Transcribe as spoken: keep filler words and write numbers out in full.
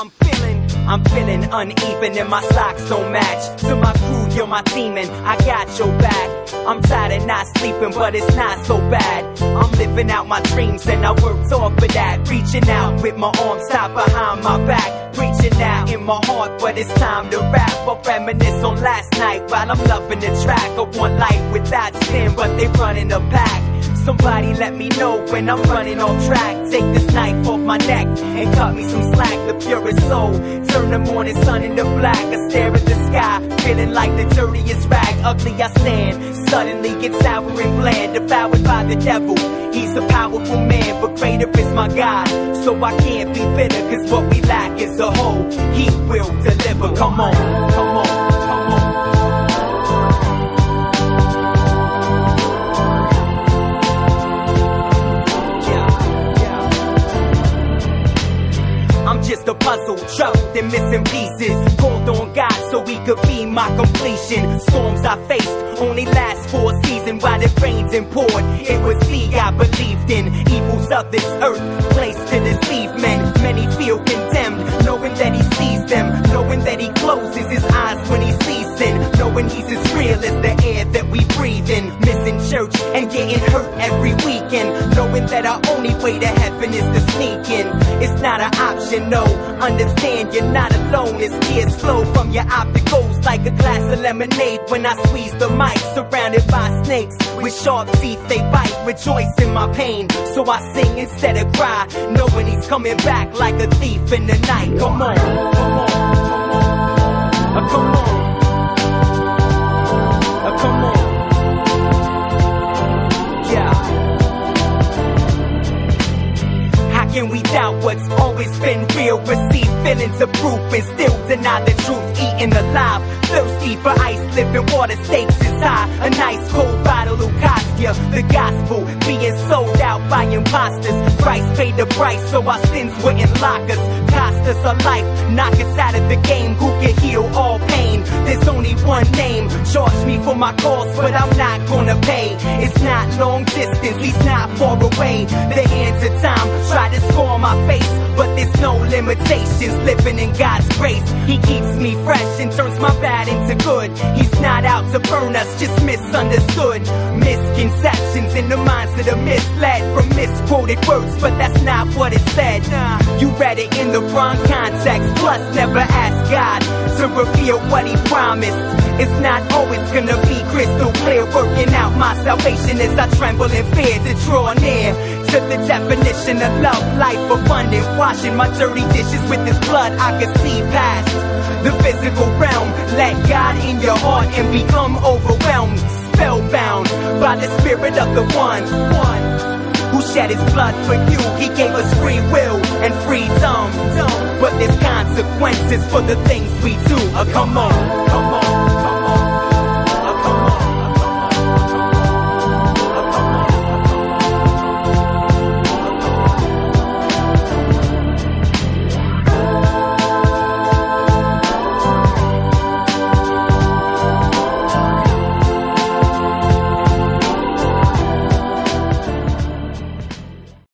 I'm feeling, I'm feeling uneven and my socks don't match. To my crew, you're my team and I got your back. I'm tired of not sleeping, but it's not so bad. I'm living out my dreams and I worked hard for that. Reaching out with my arms tied behind my back. Preaching out in my heart, but it's time to rap. I reminisce on last night while I'm loving the track. I want life without sin, but they running a pack. Somebody let me know when I'm running off track. Take this knife off my neck and cut me some slack. The purest soul, turn the morning sun into black. I stare at the sky, feeling like the dirtiest rag. Ugly I stand, suddenly get sour and bland. Devoured by the devil, he's a powerful man, but greater is my God. So I can't be bitter, cause what we lack is a whole. He will deliver, come on, come on, come on. I'm just a puzzle, troubled and missing pieces. Called on God so he could be my completion. Storms I faced only last for a season while it rains and poured. It was me I believed in. Evils of this earth, placed to deceive men. Many feel condemned, knowing that he sees them. Knowing that he closes his eyes when he sees sin. Knowing he's as real as the air that we breathe in. Missing church and getting hurt every weekend. Knowing that our only way to heaven is to sneak in. It's not an option, no. Understand you're not alone as tears flow from your opticals like a glass of lemonade when I squeeze the mic. Surrounded by snakes with sharp teeth they bite. Rejoice in my pain, so I sing instead of cry, knowing he's coming back like a thief in the night. Come on, come on, come on, uh, come on, uh, come on. Can we doubt what's always been real? Receive feelings of proof and still deny the truth. Eating alive, thirsty for ice, living water, stakes is high. A nice cold bottle will cost ya. The gospel being sold out by imposters. Christ paid the price so our sins wouldn't lock us. Cost us a life, knock us out of the game. Who can heal all pain? There's only one name. Charge me for my cause, but I'm not gonna pay. It's not long distance, he's not far away. The hands of time try to score my face, but there's no limitations. Living in God's grace, he keeps me fresh and turns my bad into good. He's not out to burn us, just misunderstood. Misconceptions in the minds of the misled from misquoted words, but that's not what it said. You read it in the wrong context, plus never asked God to reveal what he promised. It's not always gonna be crystal clear. Working out my salvation as I tremble in fear to draw near to the definition of love, life abundant. Washing my dirty dishes with his blood, I can see past the physical realm. Let God in your heart and become overwhelmed, spellbound by the spirit of the one, one who shed his blood for you. He gave us free will and freedom, but there's consequences for the things we do. Uh, come on.